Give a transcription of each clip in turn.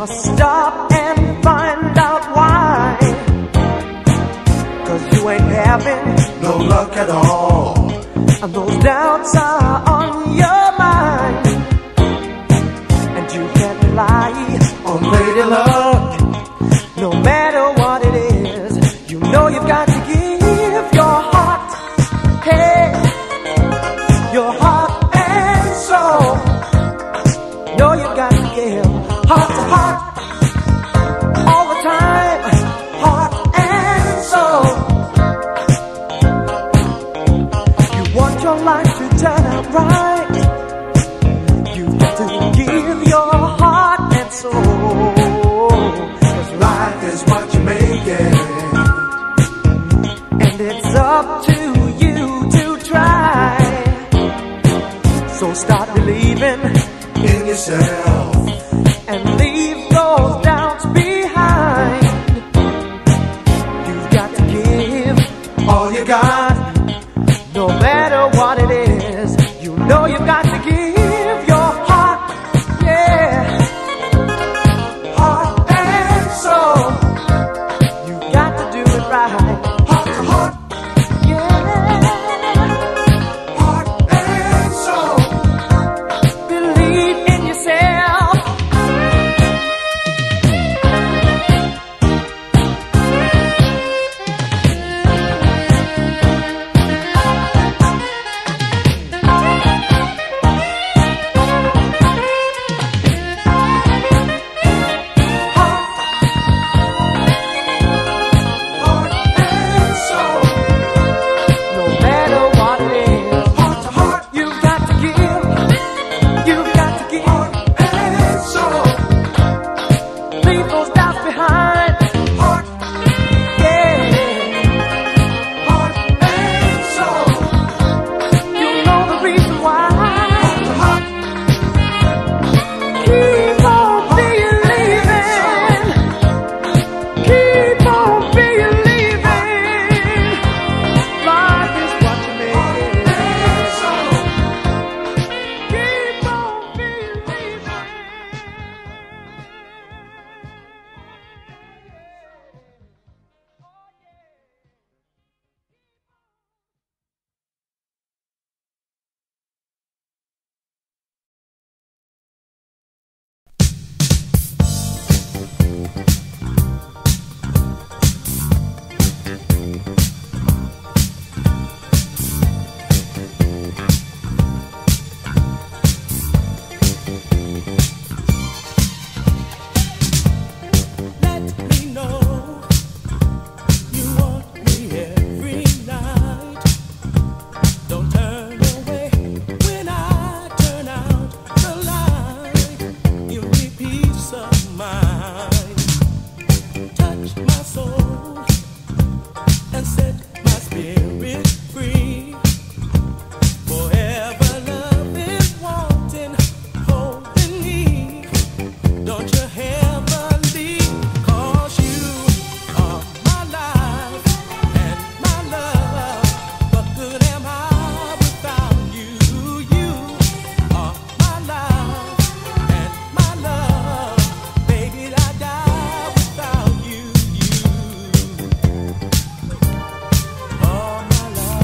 must stop and find out why. 'Cause you ain't having no luck at all, and those doubts are on your mind, and you can't rely on lady luck. No matter what it is, you know you've got to give your heart, hey, your heart and soul. Know you've got to give heart to heart all the time, heart and soul. You want your life to turn out right, you've got to give your heart and soul. 'Cause life is what you make it, and it's up to you to try. So start believing in yourself and leave those doubts behind. You've got to give all you got, no matter what it is. You know you've got to give your heart, yeah, heart and soul. You've got to do it right, heart to heart, yeah, heart and soul. believe in yourself. Heart and soul, No matter what it is, heart to heart, you've got to give, you've got to give. heart and soul, Leave those doubts behind, heart, yeah. heart and soul, You know the reason why. heart to heart, Keep on believing, keep on believing. Life is what you make it. and soul. Keep on believing. Let me know you want me every night. Don't turn away when I turn out the light. Give me peace of mind. Touch my soul and set my spirit free. Forever loving, wanting, holding me. Don't you ever leave, 'cause you are my life and my love. What good am I without you? You are my life and my love. Baby, I die without you. You are my life.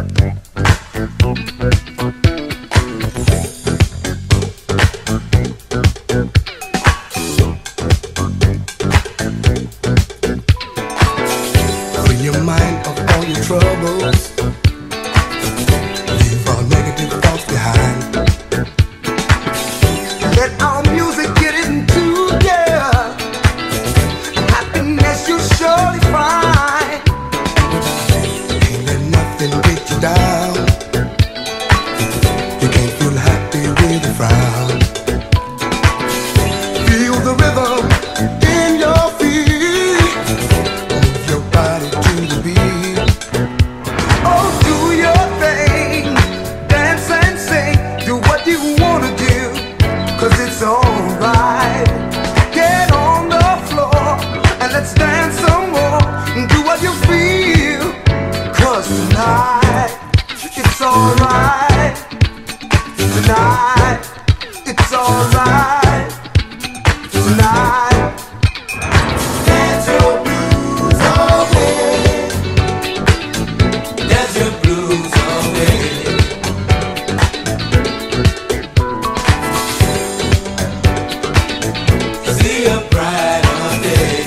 Free your mind of all your troubles. Leave all negative thoughts behind. Let our music get into you. Happiness you'll surely find. Can't let nothing get you down. You can't feel happy with a frown. Feel the rhythm in your feet. Move your body to the beat. Oh, do your thing. Dance and sing. Do what you wanna do. 'Cause it's alright. Get on the floor and let's dance some more. Do what you feel. 'Cause tonight it's alright. Tonight it's alright. Tonight dance your blues away. Dance your blues away. See a brighter day.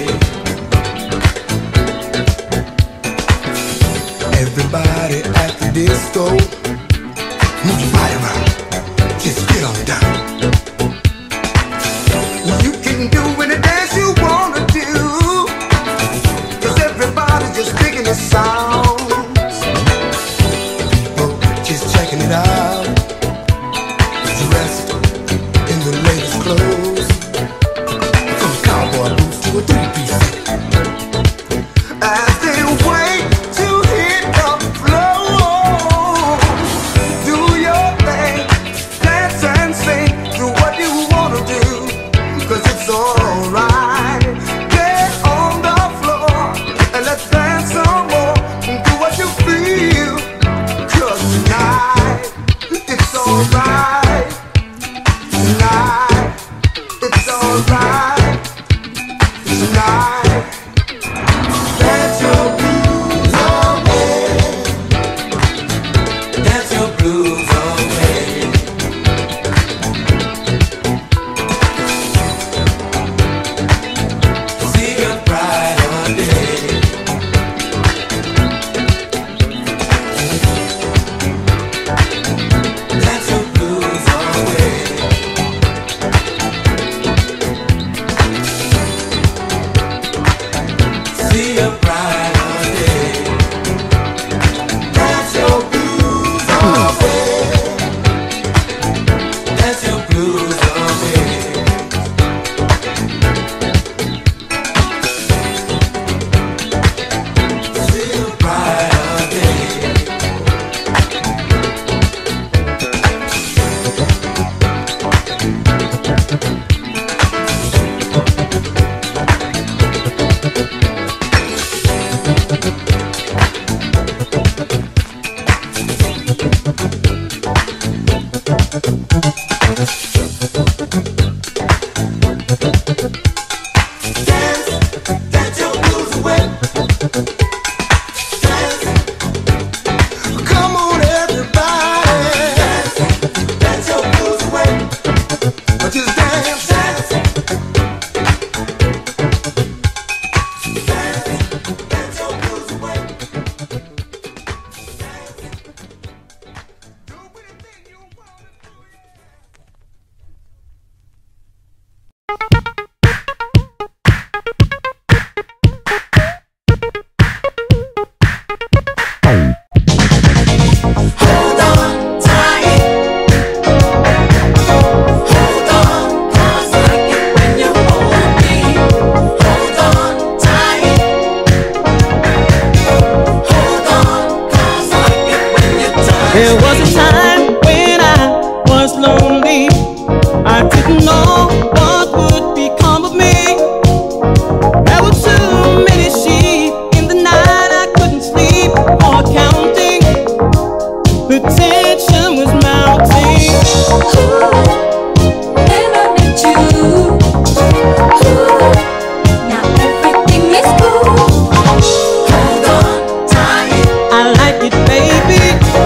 Everybody at the disco, move your body around. Just get on down. You can do any dance you wanna do. 'Cause everybody's just digging the sounds. People just checking it out. Dressed in the latest clothes. From cowboy boots to a three-piece suit. As they wait to hit the floor. Do your thing, dance and sing. Do what you wanna do. 'Cause it's alright. Get on the floor and let's dance some more. Do what you feel. 'Cause tonight it's alright. Tonight it's alright. Tonight dance your blues away. Dance your blues away. See a brighter day. Dance your blues away. See a brighter day. Dance your blues away. Dance your blues away. See a brighter day. Dance, dance your blues away. Dance, come on everybody. Dance, dance your blues away. Just dance, dance. Dance, dance your blues away. Do anything you wanna do. Hold on tight. Hold on, 'cause I like it when you hold me. Hold on tight. Hold on, 'cause I like it when you touch There was a me. time when I was lonely. I didn't know what would become of me. There were too many sheep in the night. I couldn't sleep or counting. The tension was mounting. Then I met you. Now everything is cool. Hold on tight. I like it, baby.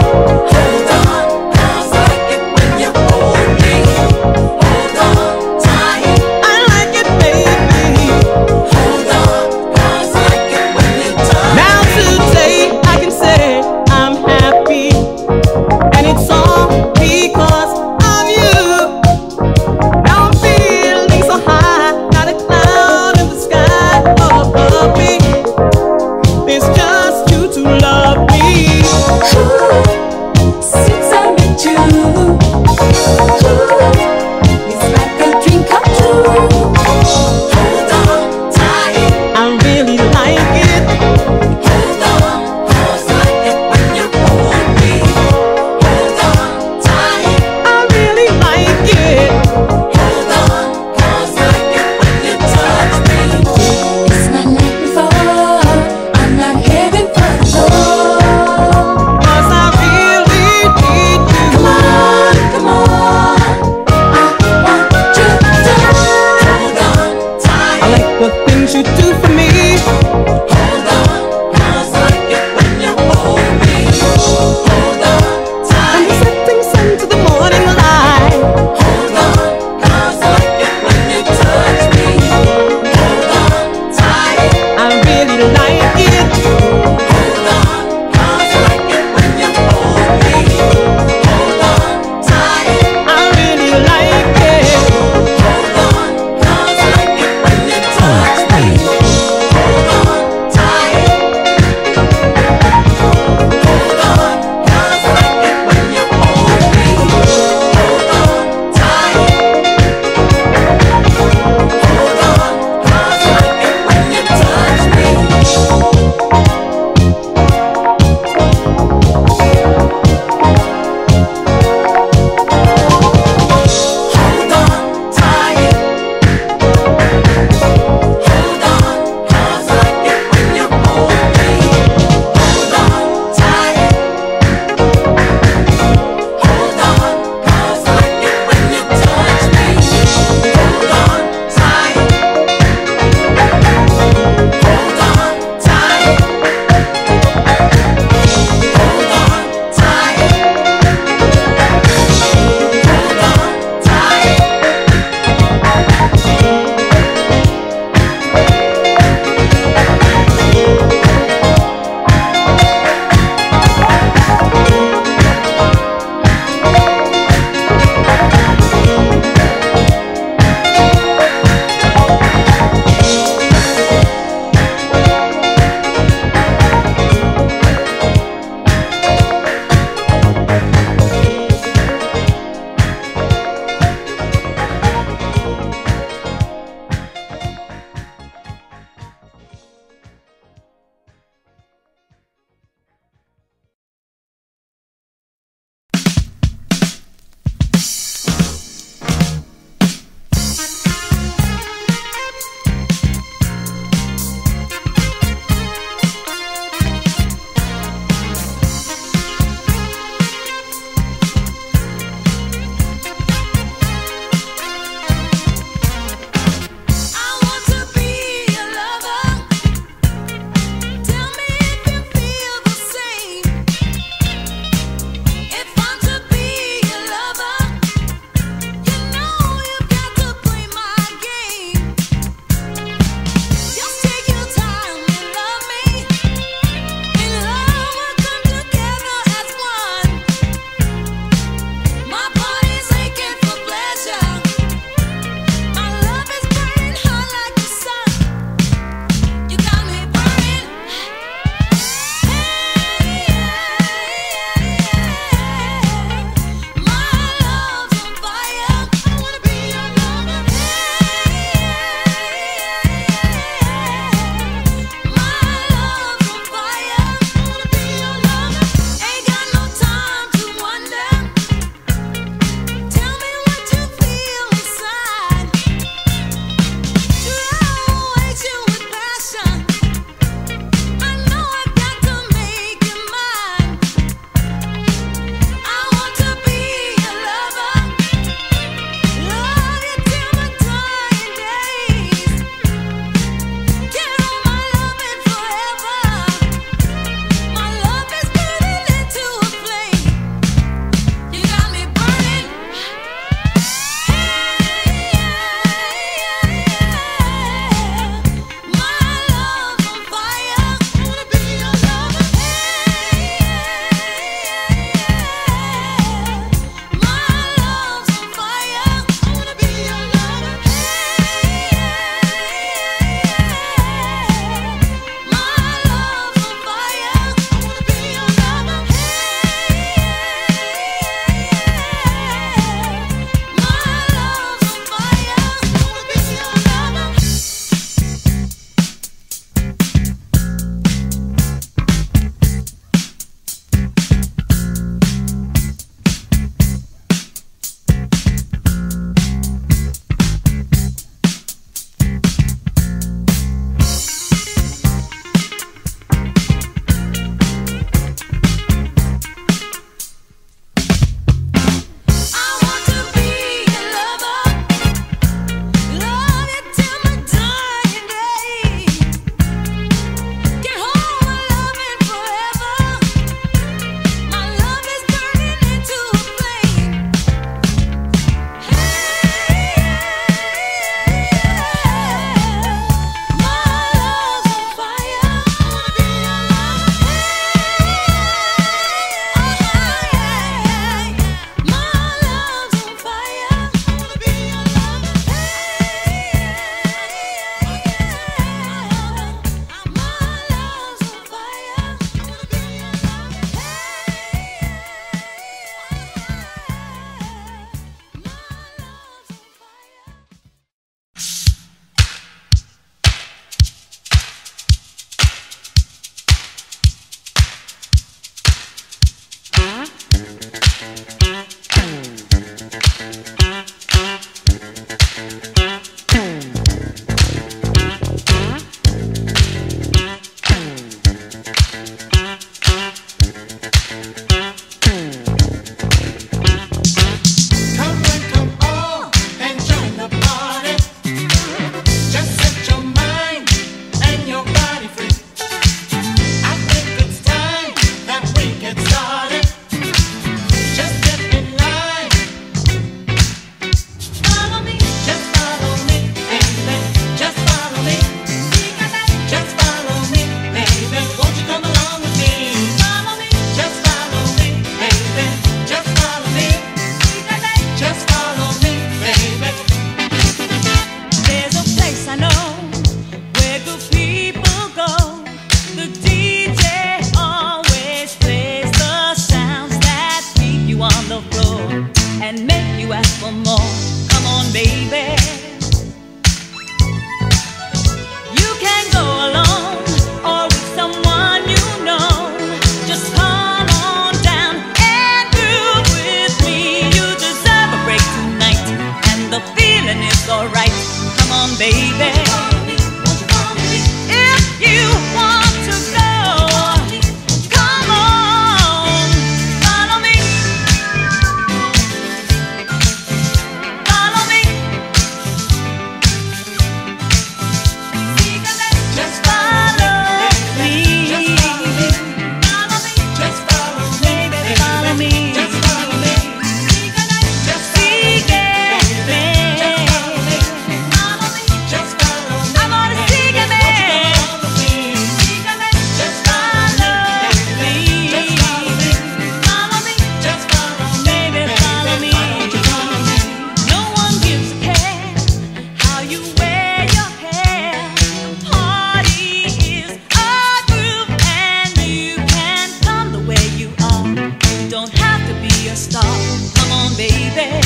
to be a star. Come on, baby.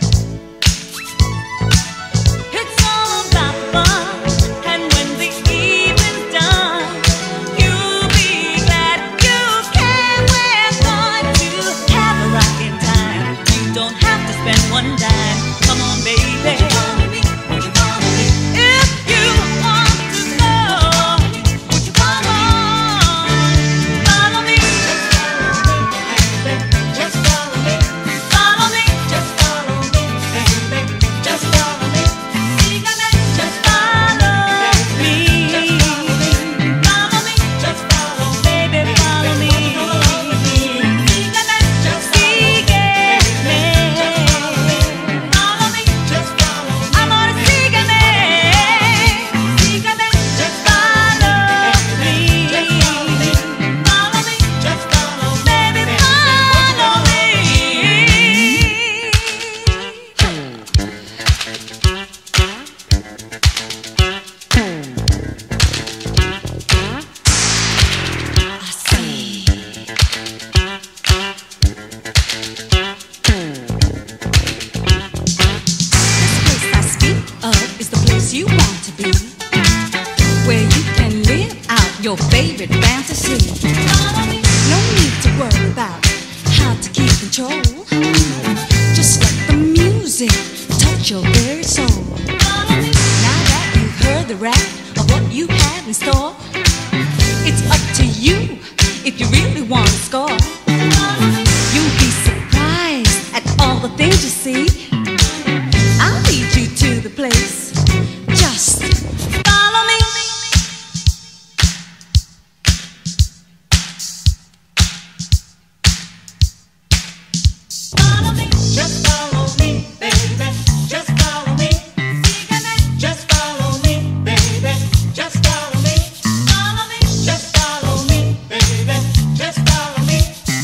It's all about fun, and when the evening's done, you'll be glad you came. We're going to have a rocking time. You don't have to spend one dime. Come on, baby. Would you follow me? If you want to know, would you come on? Follow me. Just follow me. Follow me. Just follow me, baby. Just follow me. Just follow me. Follow me. Just follow, baby. Follow me. Just see me. Follow me. Just follow. I'm gonna see me. Just follow me. Follow me. Just follow, baby. Follow me. I see. This place I speak of is the place you want to be, where you can live out your favorite fantasy. No need to worry about how to keep control. Just let the music touch your very soul. Now that you've heard the rap of what you have in store, it's up to you if you really want to score. You'll be surprised at all the things you see. I'll lead you to the place. Just follow me. Follow me. Just follow me, baby. Just follow me. Just follow me, baby. Just follow me. Follow me. Just follow me, baby. Just follow me.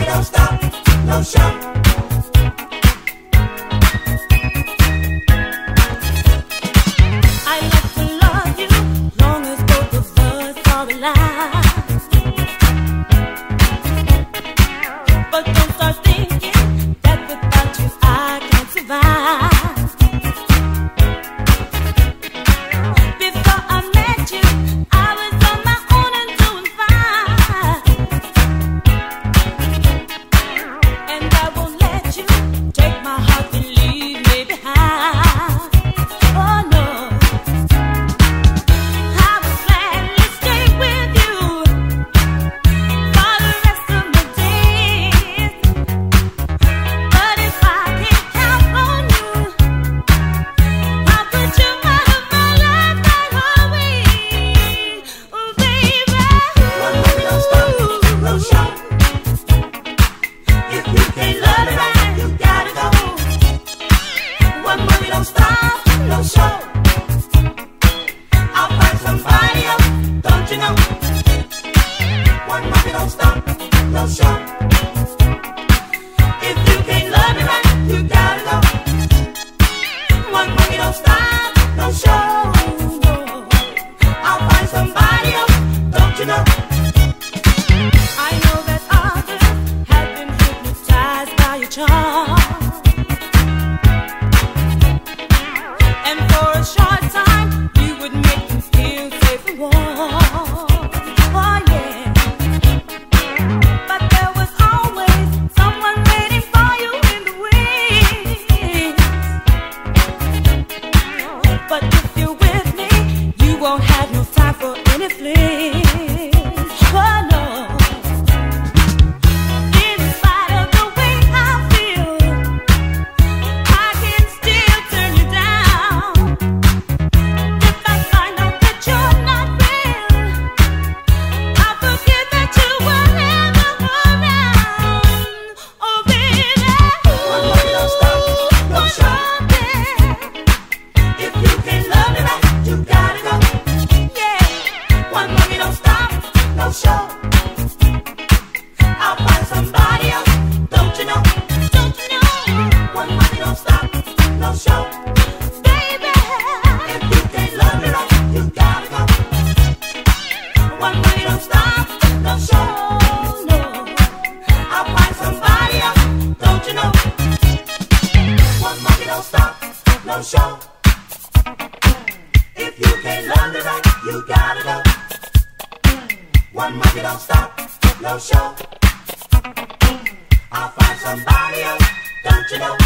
don't stop, no show. I love to love you, long as both of us are alive. But don't start thinking that without you I can't survive. Before I met you, I was on my own and doing fine. And I won't let you take my heart and leave me behind. Oh no, I would gladly stay with you for the rest of my days. But if I can't count on you, I'll put you out of my life right away. Oh baby, One more, don't stop, no show. If you can't love me right, you gotta go. One more, don't stop, no show. I'll find somebody else, don't you know? One more, don't stop, no show. If you can't love me right, you gotta go. One more, don't stop, no show. I'll find somebody else, don't you know? I know that others have been hypnotized by your charm. And for a short time, you would make them feel safe and warm. Oh yeah. But there was always someone waiting for you in the wings. But if you're with me, you won't have no time for any fling. Oh no. In spite of the way I feel, I can still turn you down. If I find out that you're not real, I'll forget that you were ever around. Oh baby, One more, don't stop, no show. If you can't love me right, you gotta go. Yeah. One more, don't stop, no show. I'll find somebody else, don't you know? Don't you know, One more, don't stop, no show. baby? If you can't love me right, you gotta go. One more, don't stop, no show. No. I'll find somebody else, don't you know? One more, don't stop, no show. If you can't love me right, you gotta go. One more, don't stop, no show. I'll find somebody else, don't you know?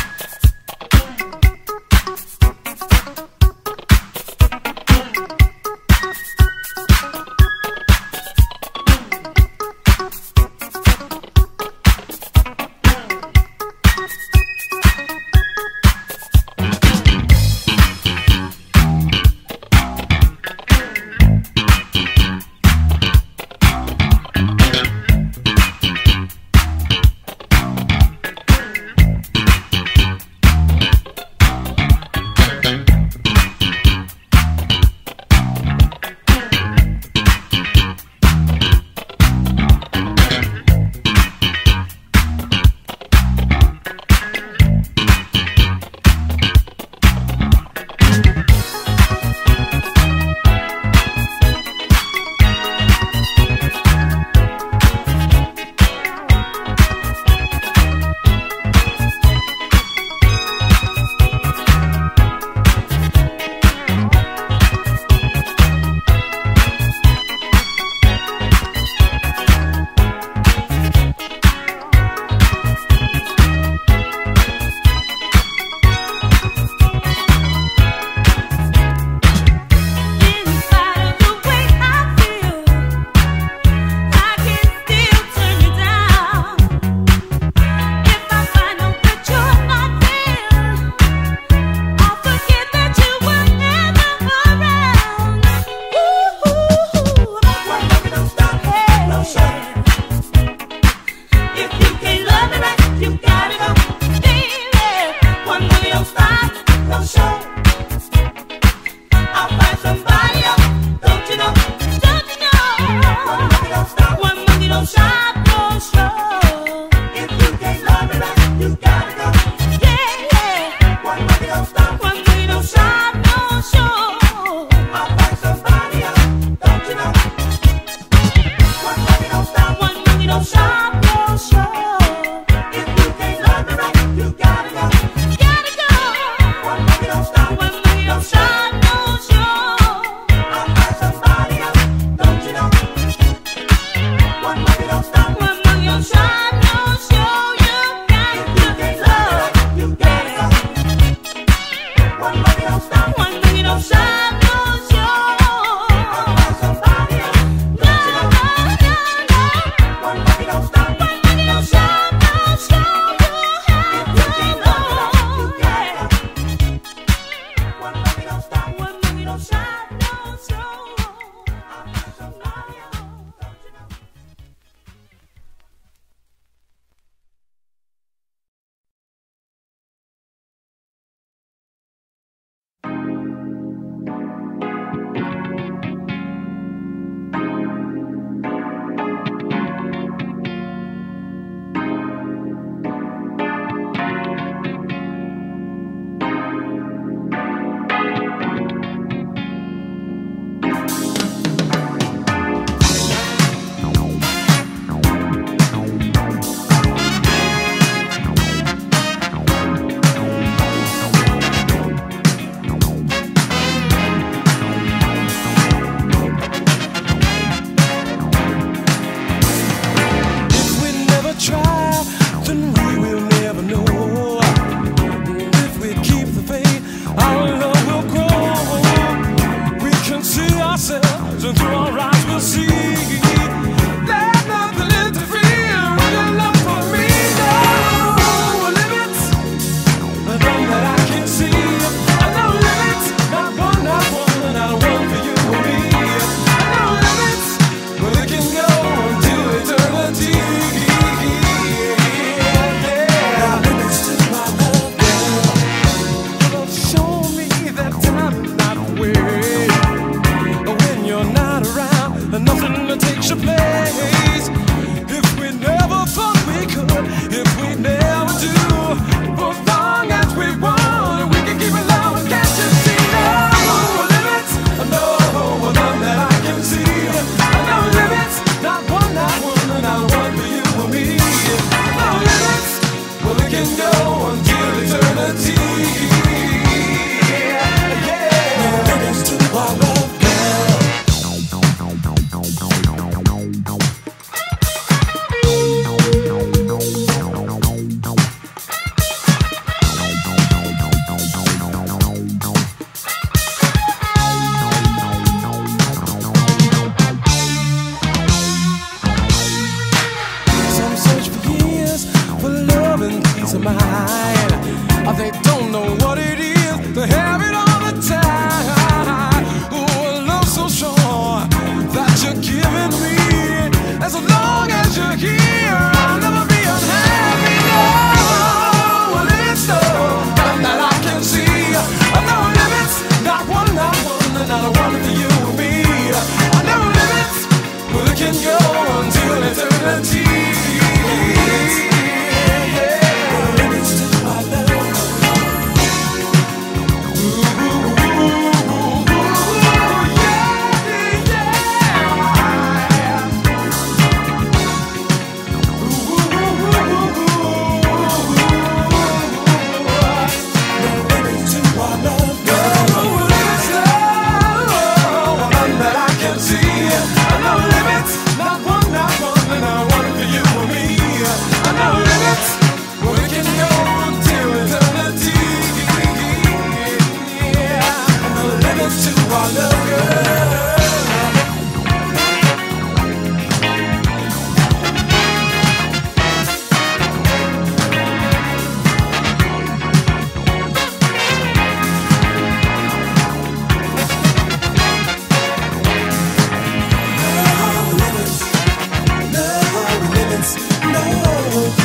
No